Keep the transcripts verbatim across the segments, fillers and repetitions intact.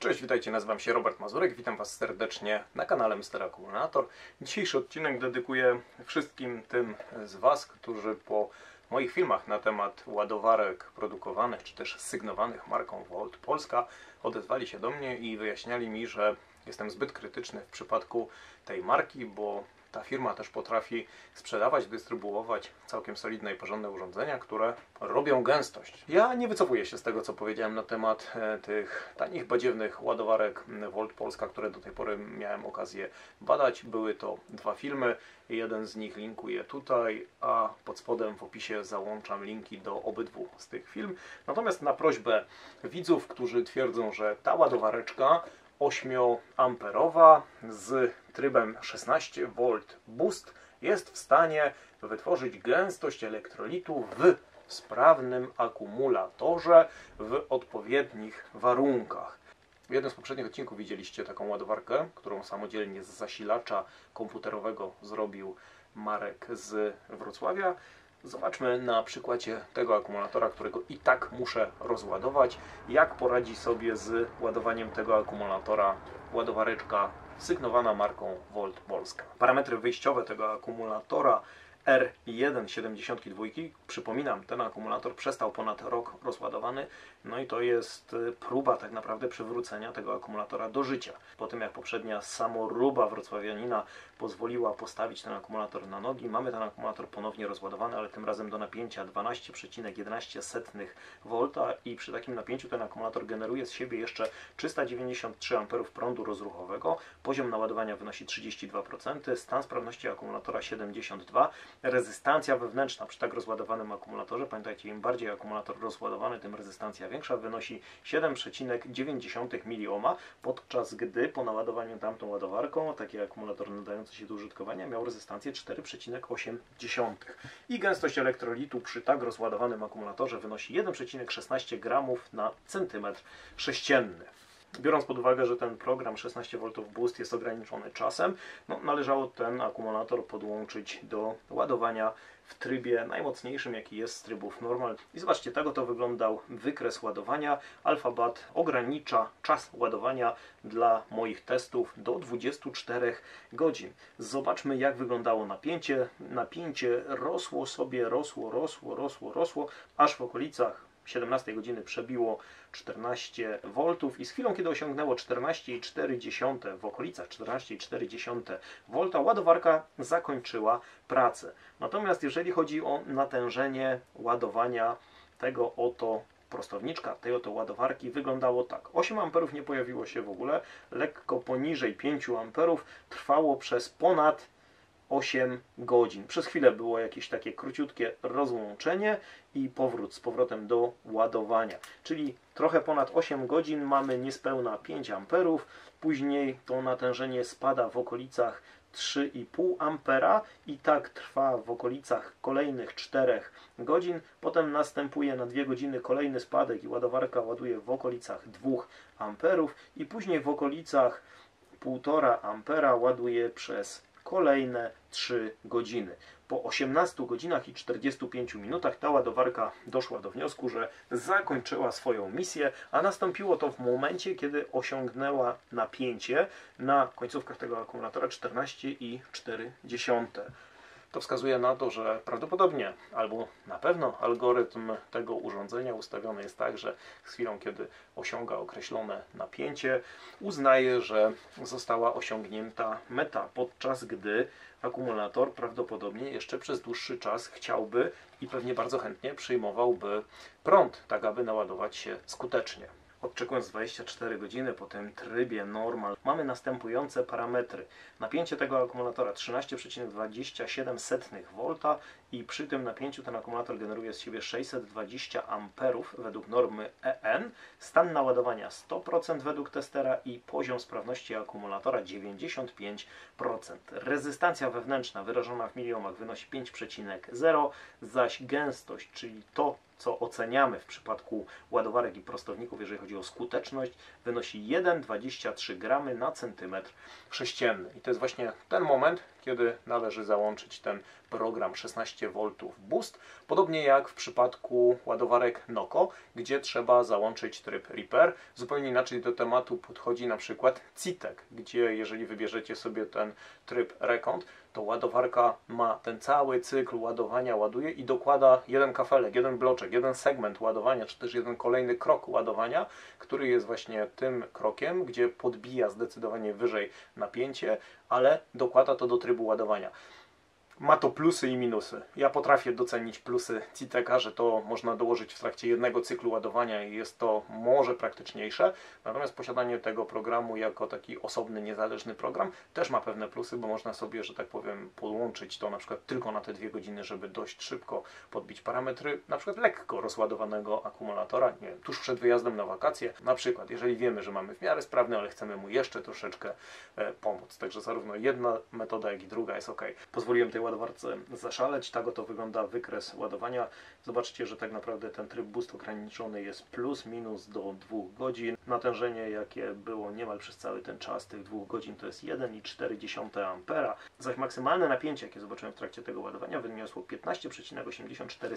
Cześć, witajcie, nazywam się Robert Mazurek, witam Was serdecznie na kanale Mister Akumulator. Dzisiejszy odcinek dedykuję wszystkim tym z Was, którzy po moich filmach na temat ładowarek produkowanych czy też sygnowanych marką Volt Polska odezwali się do mnie i wyjaśniali mi, że jestem zbyt krytyczny w przypadku tej marki, bo ta firma też potrafi sprzedawać, dystrybuować całkiem solidne i porządne urządzenia, które robią gęstość. Ja nie wycofuję się z tego, co powiedziałem na temat e, tych tanich, badziewnych ładowarek Volt Polska, które do tej pory miałem okazję badać. Były to dwa filmy, jeden z nich linkuję tutaj, a pod spodem w opisie załączam linki do obydwu z tych film. Natomiast na prośbę widzów, którzy twierdzą, że ta ładowareczka ośmioamperowa z trybem szesnaście wolt Boost jest w stanie wytworzyć gęstość elektrolitu w sprawnym akumulatorze w odpowiednich warunkach. W jednym z poprzednich odcinków widzieliście taką ładowarkę, którą samodzielnie z zasilacza komputerowego zrobił Marek z Wrocławia. Zobaczmy na przykładzie tego akumulatora, którego i tak muszę rozładować, jak poradzi sobie z ładowaniem tego akumulatora ładowareczka sygnowana marką Volt Polska. Parametry wyjściowe tego akumulatora R jeden siedemdziesiąt dwa. Przypominam, ten akumulator przestał ponad rok rozładowany, no i to jest próba tak naprawdę przywrócenia tego akumulatora do życia. Po tym jak poprzednia samoróba wrocławianina pozwoliła postawić ten akumulator na nogi, mamy ten akumulator ponownie rozładowany, ale tym razem do napięcia dwanaście przecinek jedenaście wolta i przy takim napięciu ten akumulator generuje z siebie jeszcze trzysta dziewięćdziesiąt trzy amperów prądu rozruchowego, poziom naładowania wynosi trzydzieści dwa procent, stan sprawności akumulatora siedemdziesiąt dwa procent, rezystancja wewnętrzna przy tak rozładowanym akumulatorze, pamiętajcie, im bardziej akumulator rozładowany, tym rezystancja większa, wynosi siedem przecinek dziewięć miliohma, podczas gdy po naładowaniu tamtą ładowarką taki akumulator nadający się do użytkowania miał rezystancję cztery przecinek osiem. I gęstość elektrolitu przy tak rozładowanym akumulatorze wynosi jeden przecinek szesnaście gramów na centymetr sześcienny. Biorąc pod uwagę, że ten program szesnaście woltów Boost jest ograniczony czasem, no, należało ten akumulator podłączyć do ładowania w trybie najmocniejszym, jaki jest z trybów normal. I zobaczcie, tego to wyglądał wykres ładowania. Alphabat ogranicza czas ładowania dla moich testów do dwudziestu czterech godzin. Zobaczmy, jak wyglądało napięcie. Napięcie rosło sobie, rosło, rosło, rosło, rosło, aż w okolicach siedemnastej godziny przebiło czternaście woltów i z chwilą, kiedy osiągnęło czternaście i cztery dziesiąte, w okolicach czternaście i cztery dziesiąte wolta, ładowarka zakończyła pracę. Natomiast jeżeli chodzi o natężenie ładowania tego oto prostowniczka, tej oto ładowarki, wyglądało tak. osiem amperów nie pojawiło się w ogóle, lekko poniżej pięciu amperów, trwało przez ponad osiem godzin. Przez chwilę było jakieś takie króciutkie rozłączenie i powrót z powrotem do ładowania. Czyli trochę ponad osiem godzin mamy niespełna pięć amperów, później to natężenie spada w okolicach trzy i pół ampera i tak trwa w okolicach kolejnych czterech godzin. Potem następuje na dwie godziny kolejny spadek i ładowarka ładuje w okolicach dwóch amperów i później w okolicach półtora ampera ładuje przez kolejne trzy godziny. Po osiemnastu godzinach i czterdziestu pięciu minutach ta ładowarka doszła do wniosku, że zakończyła swoją misję, a nastąpiło to w momencie, kiedy osiągnęła napięcie na końcówkach tego akumulatora czternaście i cztery dziesiąte. To wskazuje na to, że prawdopodobnie albo na pewno algorytm tego urządzenia ustawiony jest tak, że z chwilą, kiedy osiąga określone napięcie, uznaje, że została osiągnięta meta, podczas gdy akumulator prawdopodobnie jeszcze przez dłuższy czas chciałby i pewnie bardzo chętnie przyjmowałby prąd, tak aby naładować się skutecznie. Odczekując dwadzieścia cztery godziny po tym trybie normal, mamy następujące parametry. Napięcie tego akumulatora trzynaście przecinek dwadzieścia siedem wolta i przy tym napięciu ten akumulator generuje z siebie sześćset dwadzieścia amperów według normy E N. Stan naładowania sto procent według testera i poziom sprawności akumulatora dziewięćdziesiąt pięć procent. Rezystancja wewnętrzna wyrażona w miliohmach wynosi pięć przecinek zero, zaś gęstość, czyli to, co oceniamy w przypadku ładowarek i prostowników, jeżeli chodzi o skuteczność, wynosi jeden przecinek dwadzieścia trzy gramy na centymetr sześcienny. I to jest właśnie ten moment, kiedy należy załączyć ten program szesnaście woltów Boost. Podobnie jak w przypadku ładowarek Noco, gdzie trzeba załączyć tryb Repair. Zupełnie inaczej do tematu podchodzi na przykład Citek, gdzie jeżeli wybierzecie sobie ten tryb Recount, to ładowarka ma ten cały cykl ładowania, ładuje i dokłada jeden kafelek, jeden bloczek, jeden segment ładowania, czy też jeden kolejny krok ładowania, który jest właśnie tym krokiem, gdzie podbija zdecydowanie wyżej napięcie, ale dokłada to do trybu ładowania. Ma to plusy i minusy. Ja potrafię docenić plusy Citeka, że to można dołożyć w trakcie jednego cyklu ładowania i jest to może praktyczniejsze. Natomiast posiadanie tego programu jako taki osobny, niezależny program też ma pewne plusy, bo można sobie, że tak powiem, podłączyć to na przykład tylko na te dwie godziny, żeby dość szybko podbić parametry na przykład lekko rozładowanego akumulatora, nie wiem, tuż przed wyjazdem na wakacje. Na przykład, jeżeli wiemy, że mamy w miarę sprawny, ale chcemy mu jeszcze troszeczkę e, pomóc. Także zarówno jedna metoda, jak i druga jest ok. Pozwoliłem tej ładowarce zaszaleć. Tak oto wygląda wykres ładowania. Zobaczcie, że tak naprawdę ten tryb Boost ograniczony jest plus minus do dwóch godzin. Natężenie, jakie było niemal przez cały ten czas tych dwóch godzin, to jest jeden i cztery dziesiąte ampera. Zaś maksymalne napięcie, jakie zobaczyłem w trakcie tego ładowania, wyniosło piętnaście przecinek osiemdziesiąt cztery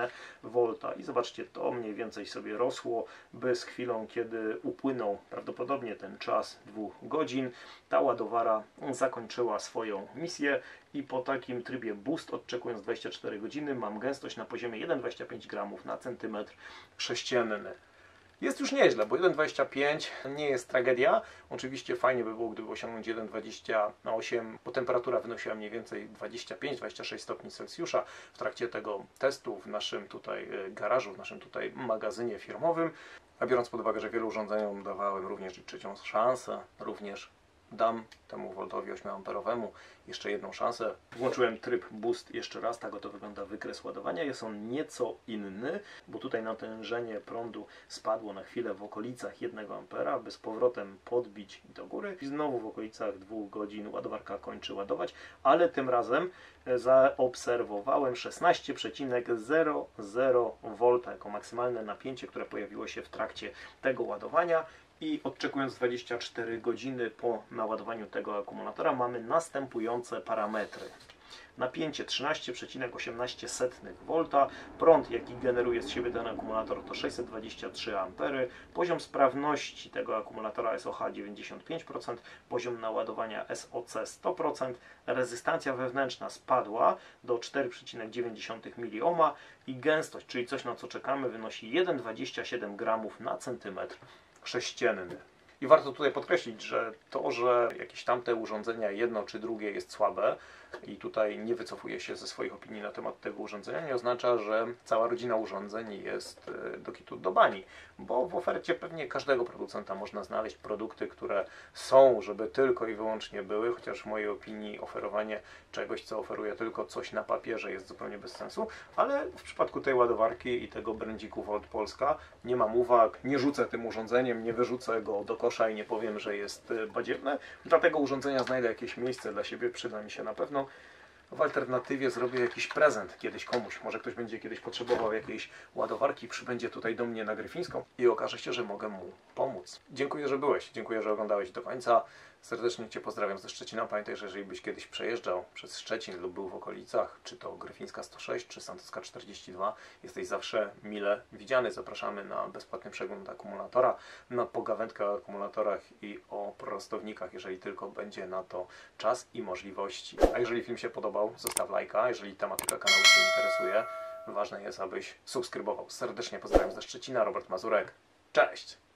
wolta. I zobaczcie, to mniej więcej sobie rosło, by z chwilą, kiedy upłynął prawdopodobnie ten czas dwóch godzin, ta ładowara zakończyła swoją misję i po takim trybie Boost, odczekując dwadzieścia cztery godziny, mam gęstość na poziomie jeden przecinek dwadzieścia pięć gramów na centymetr sześcienny. Jest już nieźle, bo jeden przecinek dwadzieścia pięć nie jest tragedia. Oczywiście fajnie by było, gdyby osiągnąć jeden przecinek dwadzieścia osiem, bo temperatura wynosiła mniej więcej dwadzieścia pięć dwadzieścia sześć stopni Celsjusza w trakcie tego testu w naszym tutaj garażu, w naszym tutaj magazynie firmowym. A biorąc pod uwagę, że wielu urządzeniom dawałem również i trzecią szansę, również dam temu woltowi ośmioamperowemu jeszcze jedną szansę. Włączyłem tryb Boost jeszcze raz, tak oto wygląda wykres ładowania. Jest on nieco inny, bo tutaj natężenie prądu spadło na chwilę w okolicach jednego ampera, by z powrotem podbić do góry i znowu w okolicach dwóch godzin ładowarka kończy ładować, ale tym razem zaobserwowałem szesnaście przecinek zero zero wolta jako maksymalne napięcie, które pojawiło się w trakcie tego ładowania. I odczekując dwadzieścia cztery godziny po naładowaniu tego akumulatora mamy następujące parametry. Napięcie trzynaście przecinek osiemnaście wolta, prąd jaki generuje z siebie ten akumulator to sześćset dwadzieścia trzy ampery, poziom sprawności tego akumulatora S O H dziewięćdziesiąt pięć procent, poziom naładowania S O C sto procent, rezystancja wewnętrzna spadła do cztery przecinek dziewięć miliohma i gęstość, czyli coś na co czekamy, wynosi jeden przecinek dwadzieścia siedem gramów na centymetr sześcienny. I warto tutaj podkreślić, że to, że jakieś tamte urządzenia, jedno czy drugie jest słabe i tutaj nie wycofuję się ze swoich opinii na temat tego urządzenia, nie oznacza, że cała rodzina urządzeń jest do kitu do bani, bo w ofercie pewnie każdego producenta można znaleźć produkty, które są, żeby tylko i wyłącznie były, chociaż w mojej opinii oferowanie czegoś, co oferuje tylko coś na papierze, jest zupełnie bez sensu, ale w przypadku tej ładowarki i tego brandziku Volt Polska nie mam uwag, nie rzucę tym urządzeniem, nie wyrzucę go do kosza i nie powiem, że jest badziewne. Dla tego urządzenia znajdę jakieś miejsce dla siebie, przyda mi się na pewno. W alternatywie zrobię jakiś prezent kiedyś komuś. Może ktoś będzie kiedyś potrzebował jakiejś ładowarki, przybędzie tutaj do mnie na Gryfińską i okaże się, że mogę mu pomóc. Dziękuję, że byłeś. Dziękuję, że oglądałeś do końca. Serdecznie Cię pozdrawiam ze Szczecina. Pamiętaj, że jeżeli byś kiedyś przejeżdżał przez Szczecin lub był w okolicach, czy to Gryfińska sto sześć, czy Santoska czterdzieści dwa, jesteś zawsze mile widziany. Zapraszamy na bezpłatny przegląd akumulatora, na pogawędkę o akumulatorach i o prostownikach, jeżeli tylko będzie na to czas i możliwości. A jeżeli film się podobał, zostaw lajka. Jeżeli tematyka kanału Cię interesuje, ważne jest, abyś subskrybował. Serdecznie pozdrawiam ze Szczecina, Robert Mazurek. Cześć!